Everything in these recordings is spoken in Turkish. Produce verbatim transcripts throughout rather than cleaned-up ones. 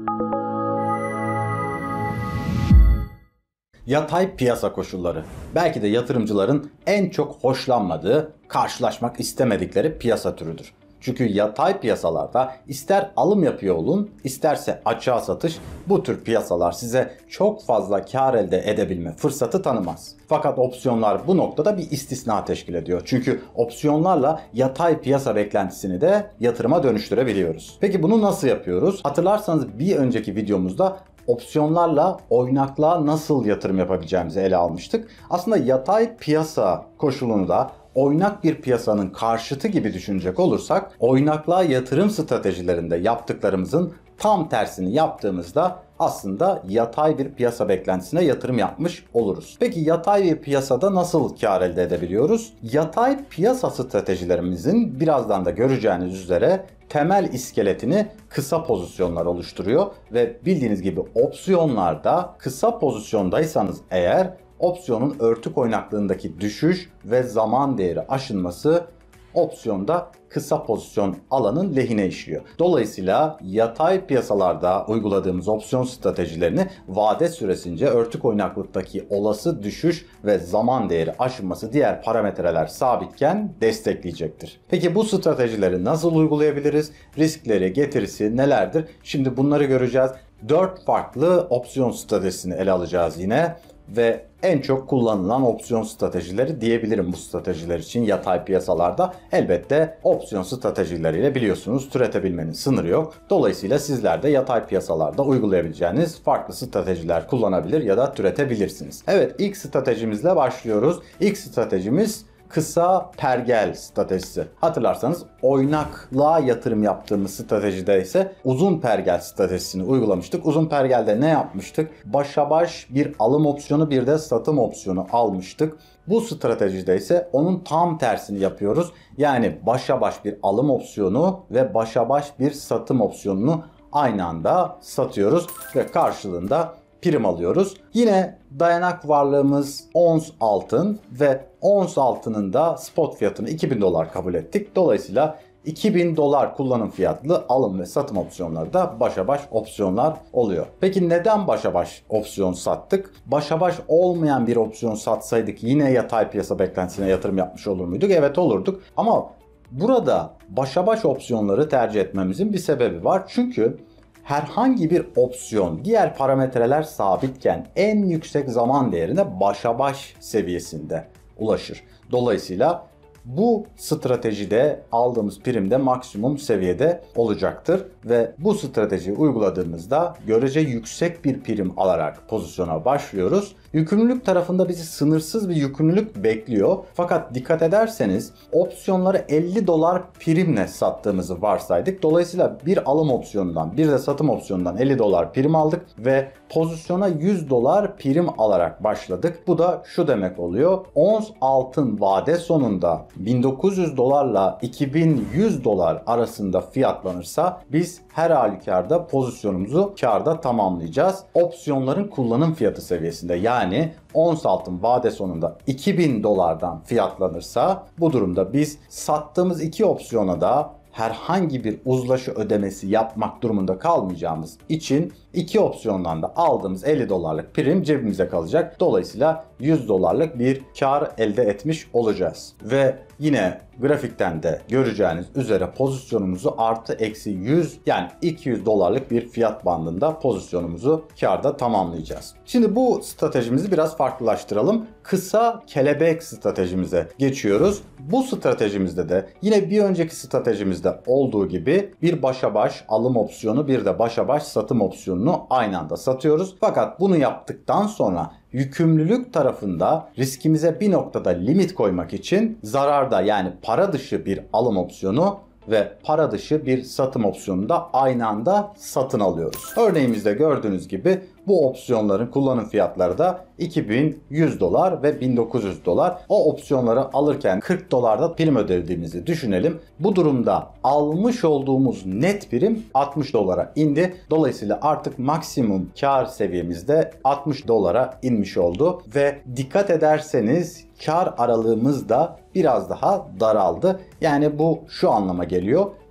Yatay piyasa koşulları. Belki de yatırımcıların en çok hoşlanmadığı, karşılaşmak istemedikleri piyasa türüdür. Çünkü yatay piyasalarda ister alım yapıyor olun, isterse açığa satış, bu tür piyasalar size çok fazla kar elde edebilme fırsatı tanımaz. Fakat opsiyonlar bu noktada bir istisna teşkil ediyor. Çünkü opsiyonlarla yatay piyasa beklentisini de yatırıma dönüştürebiliyoruz. Peki bunu nasıl yapıyoruz? Hatırlarsanız bir önceki videomuzda opsiyonlarla oynaklığa nasıl yatırım yapabileceğimizi ele almıştık. Aslında yatay piyasa koşulunu da oynak bir piyasanın karşıtı gibi düşünecek olursak, oynaklığa yatırım stratejilerinde yaptıklarımızın tam tersini yaptığımızda aslında yatay bir piyasa beklentisine yatırım yapmış oluruz. Peki yatay bir piyasada nasıl kar elde edebiliyoruz? Yatay piyasa stratejilerimizin birazdan da göreceğiniz üzere temel iskeletini kısa pozisyonlar oluşturuyor ve bildiğiniz gibi opsiyonlarda kısa pozisyondaysanız eğer opsiyonun örtük oynaklığındaki düşüş ve zaman değeri aşınması opsiyonda kısa pozisyon alanın lehine işliyor. Dolayısıyla yatay piyasalarda uyguladığımız opsiyon stratejilerini vade süresince örtük oynaklıktaki olası düşüş ve zaman değeri aşınması diğer parametreler sabitken destekleyecektir. Peki bu stratejileri nasıl uygulayabiliriz? Riskleri, getirisi nelerdir? Şimdi bunları göreceğiz. dört farklı opsiyon stratejisini ele alacağız yine. Ve en çok kullanılan opsiyon stratejileri diyebilirim bu stratejiler için yatay piyasalarda. Elbette opsiyon stratejileriyle biliyorsunuz türetebilmenin sınırı yok. Dolayısıyla sizler de yatay piyasalarda uygulayabileceğiniz farklı stratejiler kullanabilir ya da türetebilirsiniz. Evet, ilk stratejimizle başlıyoruz. İlk stratejimiz kısa pergel stratejisi. Hatırlarsanız oynaklığa yatırım yaptığımız stratejide ise uzun pergel stratejisini uygulamıştık. Uzun pergelde ne yapmıştık? Başa baş bir alım opsiyonu, bir de satım opsiyonu almıştık. Bu stratejide ise onun tam tersini yapıyoruz. Yani başa baş bir alım opsiyonu ve başa baş bir satım opsiyonunu aynı anda satıyoruz ve karşılığında prim alıyoruz. Yine dayanak varlığımız ons altın ve ons altının da spot fiyatını iki bin dolar kabul ettik. Dolayısıyla iki bin dolar kullanım fiyatlı alım ve satım opsiyonları da başa baş opsiyonlar oluyor. Peki neden başa baş opsiyon sattık? Başa baş olmayan bir opsiyon satsaydık yine yatay piyasa beklentisine yatırım yapmış olur muyduk? Evet, olurduk. Ama burada başa baş opsiyonları tercih etmemizin bir sebebi var. Çünkü herhangi bir opsiyon diğer parametreler sabitken en yüksek zaman değerine başa baş seviyesinde ulaşır. Dolayısıyla bu stratejide aldığımız prim de maksimum seviyede olacaktır ve bu stratejiyi uyguladığımızda görece yüksek bir prim alarak pozisyona başlıyoruz. Yükümlülük tarafında bizi sınırsız bir yükümlülük bekliyor. Fakat dikkat ederseniz opsiyonları elli dolar primle sattığımızı varsaydık. Dolayısıyla bir alım opsiyonundan bir de satım opsiyonundan elli dolar prim aldık ve pozisyona yüz dolar prim alarak başladık. Bu da şu demek oluyor: ons altın vade sonunda bin dokuz yüz dolarla iki bin yüz dolar arasında fiyatlanırsa biz her halükarda pozisyonumuzu karda tamamlayacağız. Opsiyonların kullanım fiyatı seviyesinde, yani ons altın vade sonunda iki bin dolardan fiyatlanırsa bu durumda biz sattığımız iki opsiyona da herhangi bir uzlaşı ödemesi yapmak durumunda kalmayacağımız için iki opsiyondan da aldığımız elli dolarlık prim cebimize kalacak. Dolayısıyla yüz dolarlık bir kar elde etmiş olacağız. Ve yine grafikten de göreceğiniz üzere pozisyonumuzu artı eksi yüz, yani iki yüz dolarlık bir fiyat bandında pozisyonumuzu karda tamamlayacağız. Şimdi bu stratejimizi biraz farklılaştıralım. Kısa kelebek stratejimize geçiyoruz. Bu stratejimizde de yine bir önceki stratejimizde olduğu gibi bir başa baş alım opsiyonu, bir de başa baş satım opsiyonunu aynı anda satıyoruz. Fakat bunu yaptıktan sonra yükümlülük tarafında riskimize bir noktada limit koymak için zararda, yani para dışı bir alım opsiyonu ve para dışı bir satım opsiyonunu da aynı anda satın alıyoruz. Örneğimizde gördüğünüz gibi bu opsiyonların kullanım fiyatları da iki bin yüz dolar ve bin dokuz yüz dolar. O opsiyonları alırken kırk dolarda prim ödediğimizi düşünelim. Bu durumda almış olduğumuz net prim altmış dolara indi. Dolayısıyla artık maksimum kar seviyemizde altmış dolara inmiş oldu ve dikkat ederseniz kar aralığımız da biraz daha daraldı. Yani bu şu anlama geliyor: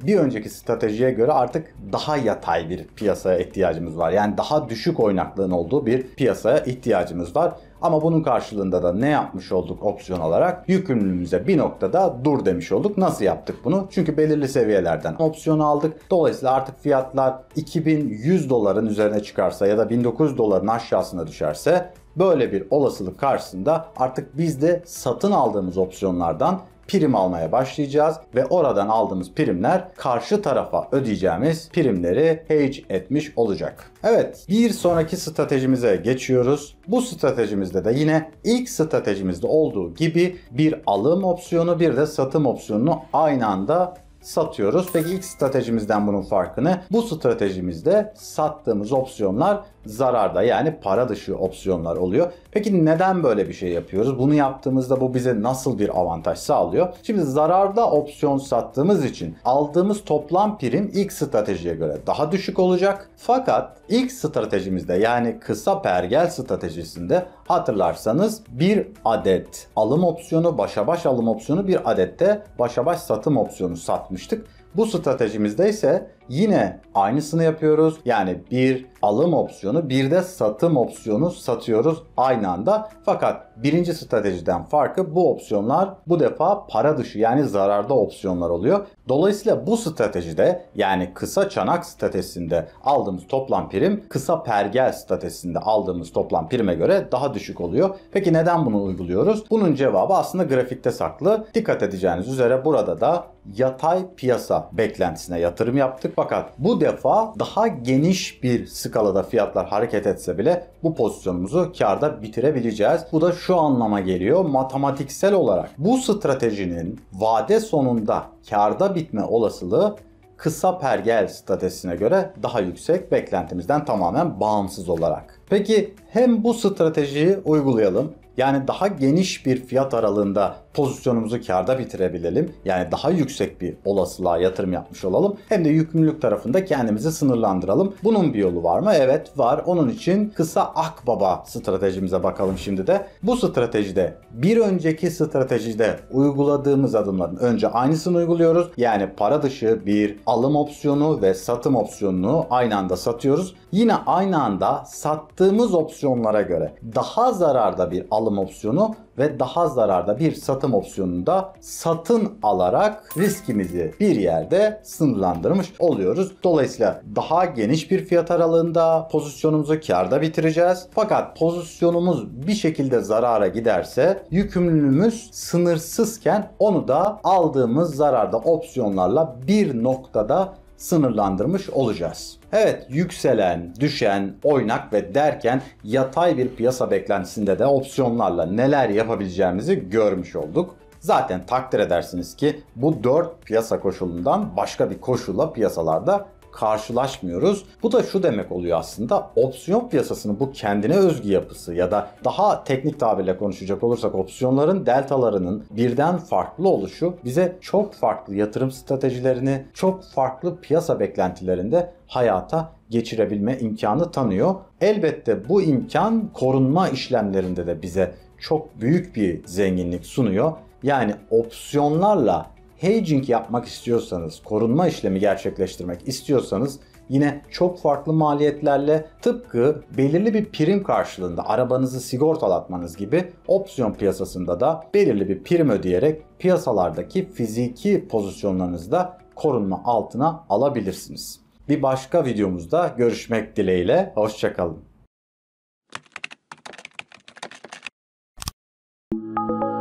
bir önceki stratejiye göre artık daha yatay bir piyasaya ihtiyacımız var. Yani daha düşük oynaklığın olduğu bir piyasaya ihtiyacımız var. Ama bunun karşılığında da ne yapmış olduk opsiyon olarak? Yükümlülüğümüze bir noktada dur demiş olduk. Nasıl yaptık bunu? Çünkü belirli seviyelerden opsiyon aldık. Dolayısıyla artık fiyatlar iki bin yüz doların üzerine çıkarsa ya da bin dokuz yüz doların aşağısına düşerse, böyle bir olasılık karşısında artık biz de satın aldığımız opsiyonlardan prim almaya başlayacağız ve oradan aldığımız primler karşı tarafa ödeyeceğimiz primleri hedge etmiş olacak. Evet, bir sonraki stratejimize geçiyoruz. Bu stratejimizde de yine ilk stratejimizde olduğu gibi bir alım opsiyonu, bir de satım opsiyonunu aynı anda satıyoruz. Peki ilk stratejimizden bunun farkı ne? Bu stratejimizde sattığımız opsiyonlar zararda, yani para dışı opsiyonlar oluyor. Peki neden böyle bir şey yapıyoruz? Bunu yaptığımızda bu bize nasıl bir avantaj sağlıyor? Şimdi zararda opsiyon sattığımız için aldığımız toplam prim ilk stratejiye göre daha düşük olacak. Fakat ilk stratejimizde, yani kısa pergel stratejisinde hatırlarsanız bir adet alım opsiyonu, başa baş alım opsiyonu, bir adette başa baş satım opsiyonu satmıştık. Bu stratejimizde ise yine aynısını yapıyoruz. Yani bir alım opsiyonu, bir de satım opsiyonu satıyoruz aynı anda. Fakat birinci stratejiden farkı, bu opsiyonlar bu defa para dışı, yani zararda opsiyonlar oluyor. Dolayısıyla bu stratejide, yani kısa çanak stratejisinde aldığımız toplam prim kısa pergel stratejisinde aldığımız toplam prime göre daha düşük oluyor. Peki neden bunu uyguluyoruz? Bunun cevabı aslında grafikte saklı. Dikkat edeceğiniz üzere burada da yatay piyasa beklentisine yatırım yaptık. Fakat bu defa daha geniş bir skalada fiyatlar hareket etse bile bu pozisyonumuzu kârda bitirebileceğiz. Bu da şu anlama geliyor: matematiksel olarak bu stratejinin vade sonunda kârda bitme olasılığı kısa pergel stratejisine göre daha yüksek, beklentimizden tamamen bağımsız olarak. Peki hem bu stratejiyi uygulayalım, yani daha geniş bir fiyat aralığında pozisyonumuzu kârda bitirebilelim, yani daha yüksek bir olasılığa yatırım yapmış olalım, hem de yükümlülük tarafında kendimizi sınırlandıralım. Bunun bir yolu var mı? Evet, var. Onun için kısa akbaba stratejimize bakalım şimdi de. Bu stratejide bir önceki stratejide uyguladığımız adımların önce aynısını uyguluyoruz. Yani para dışı bir alım opsiyonu ve satım opsiyonunu aynı anda satıyoruz. Yine aynı anda sattığımız opsiyonlara göre daha zararda bir alım opsiyonu ve daha zararda bir satım opsiyonunu da satın alarak riskimizi bir yerde sınırlandırmış oluyoruz. Dolayısıyla daha geniş bir fiyat aralığında pozisyonumuzu kârda bitireceğiz. Fakat pozisyonumuz bir şekilde zarara giderse yükümlülüğümüz sınırsızken onu da aldığımız zararda opsiyonlarla bir noktada sınırlandırmış olacağız. Evet, yükselen, düşen, oynak ve derken yatay bir piyasa beklentisinde de opsiyonlarla neler yapabileceğimizi görmüş olduk. Zaten takdir edersiniz ki bu dört piyasa koşulundan başka bir koşulla piyasalarda karşılaşmıyoruz. Bu da şu demek oluyor aslında: opsiyon piyasasının bu kendine özgü yapısı ya da daha teknik tabirle konuşacak olursak opsiyonların deltalarının birden farklı oluşu bize çok farklı yatırım stratejilerini, çok farklı piyasa beklentilerinde hayata geçirebilme imkanı tanıyor. Elbette bu imkan korunma işlemlerinde de bize çok büyük bir zenginlik sunuyor. Yani opsiyonlarla hedging yapmak istiyorsanız, korunma işlemi gerçekleştirmek istiyorsanız yine çok farklı maliyetlerle, tıpkı belirli bir prim karşılığında arabanızı sigortalatmanız gibi opsiyon piyasasında da belirli bir prim ödeyerek piyasalardaki fiziki pozisyonlarınızı da korunma altına alabilirsiniz. Bir başka videomuzda görüşmek dileğiyle, hoşça kalın.